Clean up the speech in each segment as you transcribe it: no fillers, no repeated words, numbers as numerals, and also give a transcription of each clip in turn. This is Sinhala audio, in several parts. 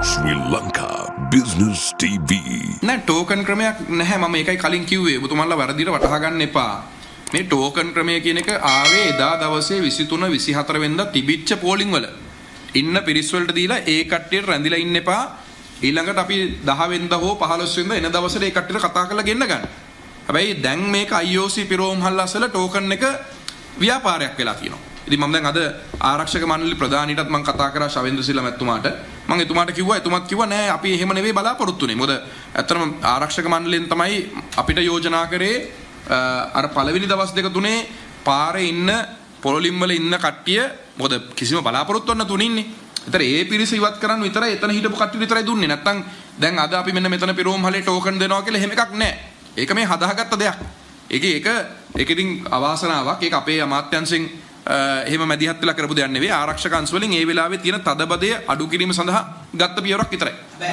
Sri Lanka Business TV. නෑ ටෝකන් ක්‍රමයක් නැහැ මම ඒකයි කලින් කිව්වේ ඔබතුමාලා වරදිට වටහා ගන්න එපා. මේ ටෝකන් ක්‍රමය කියන එක ආවේ එදා දවසේ 23 24 වෙනිදා තිබිච්ච පෝලිං වල. ඉන්න පිරිස් වලට දීලා ඒ කට්ටියට රැඳිලා ඉන්න එපා. ඊළඟට අපි 10 වෙනිදා හෝ 15 වෙනිදා එන දවසට ඒ කට්ටියට කතා කරලා ගෙන්න ගන්න. හැබැයි දැන් මේක IOC පිරෝම් හල්ලාසල ටෝකන් එක ව්‍යාපාරයක් වෙලා තියෙනවා. ඉතින් මම දැන් අද ආරක්ෂක මණ්ඩල ප්‍රධානීටත් මම කතා කරා ශවෙන්ද්‍ර සිල්වා මැතිතුමාට. මම එතුමාට කිව්වා එතුමත් කිව්වා නෑ අපි එහෙම නෙවෙයි බලාපොරොත්තු වෙන්නේ. මොකද ඇත්තටම ආරක්ෂක මණ්ඩලයෙන් තමයි අපිට යෝජනා කරේ අර පළවෙනි දවස් දෙක තුනේ පාරේ ඉන්න පොලිම් වල ඉන්න කට්ටිය මොකද කිසිම බලාපොරොත්තු වෙන්න තුනින්නේ. ඒතර ඒ පිරිස ඉවත් කරන්න විතරයි එතන හිටපු කට්ටිය විතරයි දුන්නේ. නැත්තම් දැන් අද අපි මෙන්න මෙතන පිරෝම් හලේ ටෝකන් දෙනවා කියලා එහෙම එකක් නෑ. ඒක මේ හදාගත්ත දෙයක්. ඒක ඉතින් අවාසනාවක්. ඒක අපේ අමාත්‍යංශෙන් එහෙම මැදිහත් වෙලා කරපු දෙයක් නෙවෙයි. ආරක්ෂක අංශ වලින් ඒ වෙලාවේ තියෙන තදබදය අඩු කිරීම සඳහා ගත්ත පියවරක් විතරයි.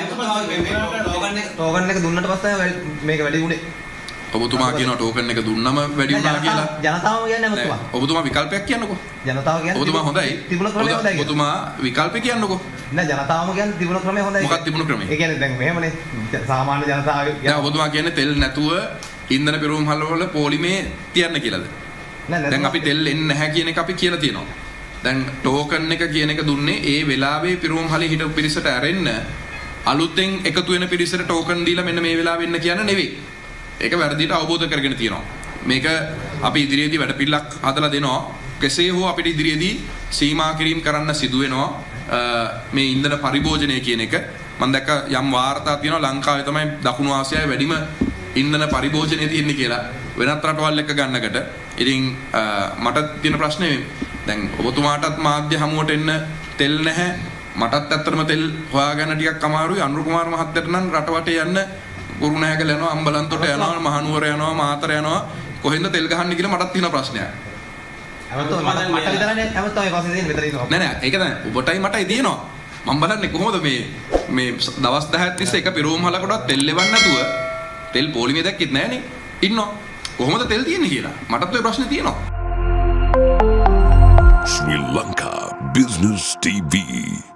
ටෝකන් එක දුන්නට පස්සේ මේක වැඩි වුණේ. ඔබතුමා කියනවා ටෝකන් එක දුන්නම වැඩි වුණා කියලා. ජනතාව කියන්නේ මොකක්ද? ඔබතුමා විකල්පයක් කියන්නකෝ. ජනතාව කියන්නේ ඔබතුමා හොඳයි. තිබුණ ක්‍රමය හොඳයි. ඔබතුමා විකල්ප කියන්නකෝ. නෑ ජනතාවම කියන්නේ තිබුණ ක්‍රමය හොඳයි. මොකක්ද තිබුණ ක්‍රමය? ඒ කියන්නේ දැන් මෙහෙමනේ සාමාන්‍ය ජනතාව දැන් ඔබතුමා කියන්නේ තෙල් නැතුව ඉන්ධන පිරවුම් හල්වල පොලිමේ තියන්න කියලාද? දැන් අපි තෙල් එන්නේ නැහැ කියන එක අපි කියලා තියෙනවා. දැන් ටෝකන් එක කියන එක දුන්නේ ඒ වෙලාවේ පිරවුම් හලේ හිටපු පිරිසට ඇරෙන්න අලුතෙන් එකතු වෙන පිරිසට ටෝකන් දීලා මෙන්න මේ වෙලාවෙ එන්න කියන නෙවෙයි. ඒක වැරදිට අවබෝධ කරගෙන තියෙනවා. මේක අපි ඉදිරියේදී වැඩපිළිවෙලක් හදලා දෙනවා. කෙසේ හෝ අපිට ඉදිරියේදී සීමා කිරීම කරන්න සිදු වෙනවා මේ ඉන්ධන පරිභෝජනය කියන එක. මම දැක්ක යම් වාර්තා තියෙනවා ලංකාවේ තමයි දකුණු ආසියාවේ වැඩිම ඉන්ධන පරිභෝජනය තියෙන්නේ කියලා වෙනත් රටවල් එක්ක ගන්නකට. ඉතින් මට තියෙන ප්‍රශ්නේ දැන් ඔබතුමාටත් මාධ්‍ය හමුවට එන්න තෙල් නැහැ. මටත් ඇත්තටම තෙල් හොයාගන්න ටිකක් අමාරුයි. අනුරු කුමාර මහත්තයාට නම් රට වටේ යන්න කුරුණෑගල යනවා, අම්බලන්තොට යනවා, මහනුවර යනවා, මාතර යනවා. කොහෙන්ද තෙල් ගහන්නේ කියලා මටත් තියෙන ප්‍රශ්නයක්. මට විතරනේ හැමතෙම ඒ පස්සේ දෙන්නේ මෙතන ඉන්නවා. නෑ ඒක තමයි ඔබටයි මටයි තියෙනවා. මම බලන්නේ කොහොමද මේ දවස් 10ක් තිස්සේ එක පිරෝම් හලකටවත් තෙල් ලෙවන්න නැතුව තෙල් පොලිමේ දැක්කෙත් නෑනේ. ඉන්නවා. කොහොමද තෙල් තියෙන්නේ කියලා. මටත් ඔය ප්‍රශ්නේ තියෙනවා. Sri Lanka Business TV.